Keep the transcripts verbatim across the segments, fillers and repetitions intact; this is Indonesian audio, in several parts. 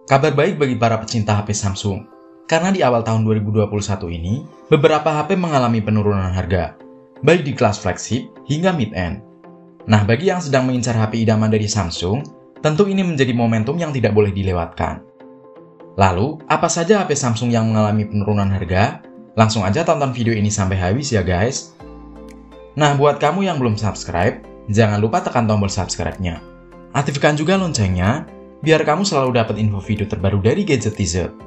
Kabar baik bagi para pecinta H P Samsung, karena di awal tahun dua ribu dua puluh satu ini, beberapa H P mengalami penurunan harga, baik di kelas flagship hingga mid-end. Nah, bagi yang sedang mengincar H P idaman dari Samsung, tentu ini menjadi momentum yang tidak boleh dilewatkan. Lalu, apa saja H P Samsung yang mengalami penurunan harga? Langsung aja tonton video ini sampai habis ya guys. Nah, buat kamu yang belum subscribe, jangan lupa tekan tombol subscribe-nya. Aktifkan juga loncengnya, biar kamu selalu dapat info video terbaru dari Gadget T Z.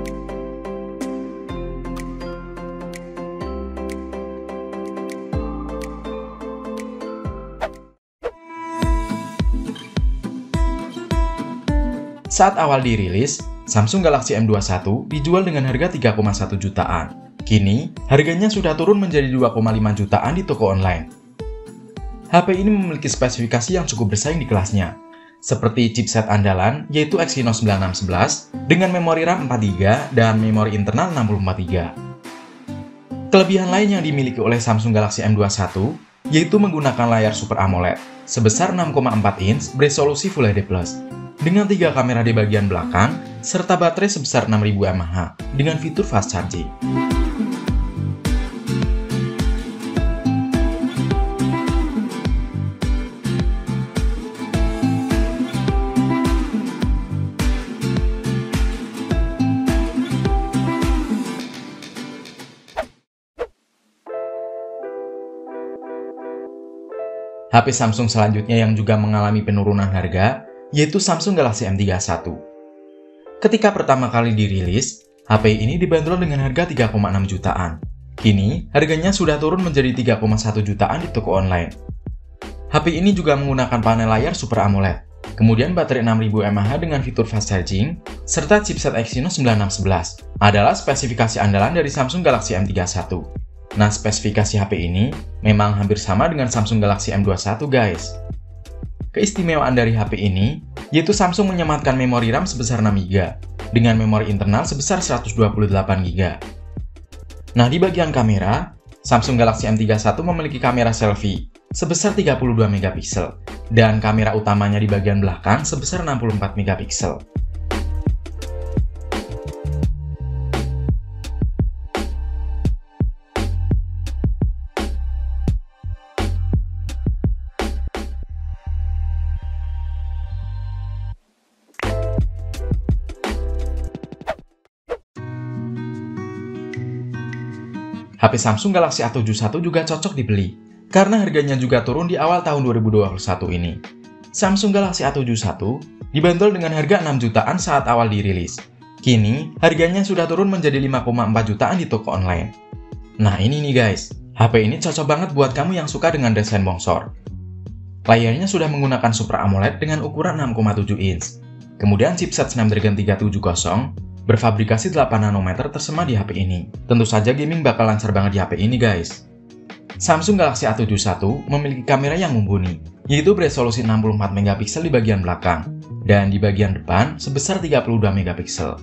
Saat awal dirilis, Samsung Galaxy M dua puluh satu dijual dengan harga tiga koma satu jutaan. Kini, harganya sudah turun menjadi dua koma lima jutaan di toko online. H P ini memiliki spesifikasi yang cukup bersaing di kelasnya, seperti chipset andalan yaitu Exynos sembilan enam satu satu dengan memori RAM empat giga dan memori internal enam puluh empat giga. Kelebihan lain yang dimiliki oleh Samsung Galaxy M dua puluh satu yaitu menggunakan layar Super AMOLED sebesar enam koma empat inch beresolusi Full H D plus, dengan tiga kamera di bagian belakang serta baterai sebesar enam ribu mAh dengan fitur fast charging. H P Samsung selanjutnya yang juga mengalami penurunan harga yaitu Samsung Galaxy M tiga puluh satu. Ketika pertama kali dirilis, H P ini dibanderol dengan harga tiga koma enam jutaan. Kini, harganya sudah turun menjadi tiga koma satu jutaan di toko online. H P ini juga menggunakan panel layar Super AMOLED, kemudian baterai enam ribu mAh dengan fitur fast charging, serta chipset Exynos sembilan enam satu satu adalah spesifikasi andalan dari Samsung Galaxy M tiga puluh satu. Nah, spesifikasi H P ini memang hampir sama dengan Samsung Galaxy M dua puluh satu guys. Keistimewaan dari H P ini yaitu Samsung menyematkan memori RAM sebesar enam giga dengan memori internal sebesar seratus dua puluh delapan giga. Nah, di bagian kamera, Samsung Galaxy M tiga puluh satu memiliki kamera selfie sebesar tiga puluh dua megapiksel dan kamera utamanya di bagian belakang sebesar enam puluh empat megapiksel. H P Samsung Galaxy A tujuh puluh satu juga cocok dibeli, karena harganya juga turun di awal tahun dua ribu dua puluh satu ini. Samsung Galaxy A tujuh puluh satu dibanderol dengan harga enam jutaan saat awal dirilis. Kini, harganya sudah turun menjadi lima koma empat jutaan di toko online. Nah ini nih guys, H P ini cocok banget buat kamu yang suka dengan desain bongsor. Layarnya sudah menggunakan Super AMOLED dengan ukuran enam koma tujuh inch. Kemudian chipset Snapdragon tiga tujuh nol berfabrikasi delapan nanometer tersemat di H P ini. Tentu saja gaming bakal lancar banget di H P ini guys. Samsung Galaxy A tujuh puluh satu memiliki kamera yang mumpuni, yaitu beresolusi enam puluh empat megapiksel di bagian belakang, dan di bagian depan sebesar tiga puluh dua megapiksel.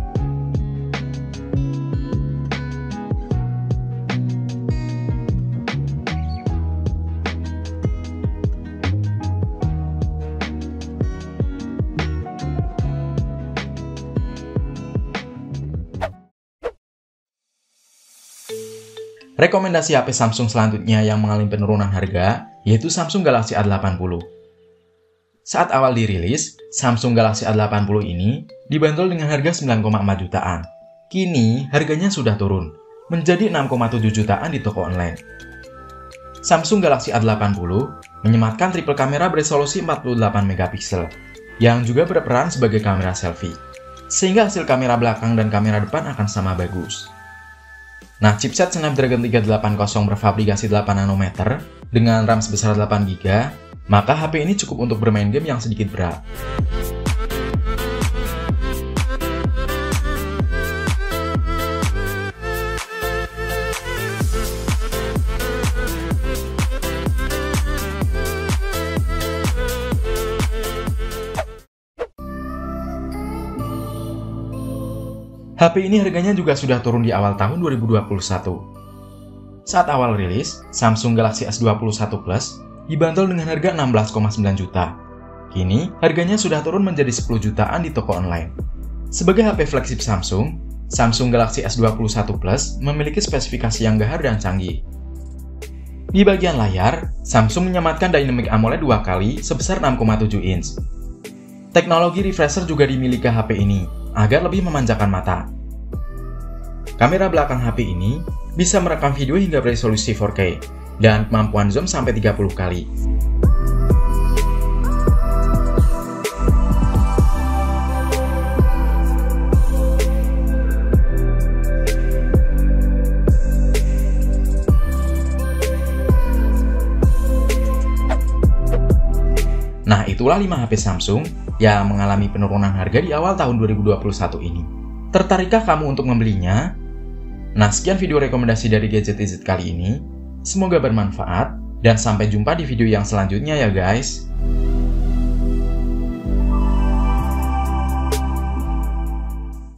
Rekomendasi H P Samsung selanjutnya yang mengalami penurunan harga yaitu Samsung Galaxy A delapan puluh. Saat awal dirilis, Samsung Galaxy A delapan puluh ini dibanderol dengan harga sembilan koma empat jutaan. Kini, harganya sudah turun menjadi enam koma tujuh jutaan di toko online. Samsung Galaxy A delapan puluh menyematkan triple kamera beresolusi empat puluh delapan megapiksel yang juga berperan sebagai kamera selfie, sehingga hasil kamera belakang dan kamera depan akan sama bagus. Nah, chipset Snapdragon tiga delapan nol berfabrikasi delapan nanometer dengan RAM sebesar delapan giga, maka H P ini cukup untuk bermain game yang sedikit berat. H P ini harganya juga sudah turun di awal tahun dua ribu dua puluh satu. Saat awal rilis, Samsung Galaxy S dua puluh satu Plus dibanderol dengan harga enam belas koma sembilan juta. Kini, harganya sudah turun menjadi sepuluh jutaan di toko online. Sebagai H P flagship Samsung, Samsung Galaxy S dua puluh satu Plus memiliki spesifikasi yang gahar dan canggih. Di bagian layar, Samsung menyematkan Dynamic AMOLED dua kali sebesar enam koma tujuh inch. Teknologi refresher juga dimiliki H P ini, agar lebih memanjakan mata. Kamera belakang H P ini bisa merekam video hingga beresolusi empat K, dan kemampuan zoom sampai tiga puluh kali. Nah, itulah lima H P Samsung yang mengalami penurunan harga di awal tahun dua ribu dua puluh satu ini. Tertarikkah kamu untuk membelinya? Nah, sekian video rekomendasi dari Gadget I Z kali ini. Semoga bermanfaat, dan sampai jumpa di video yang selanjutnya ya guys.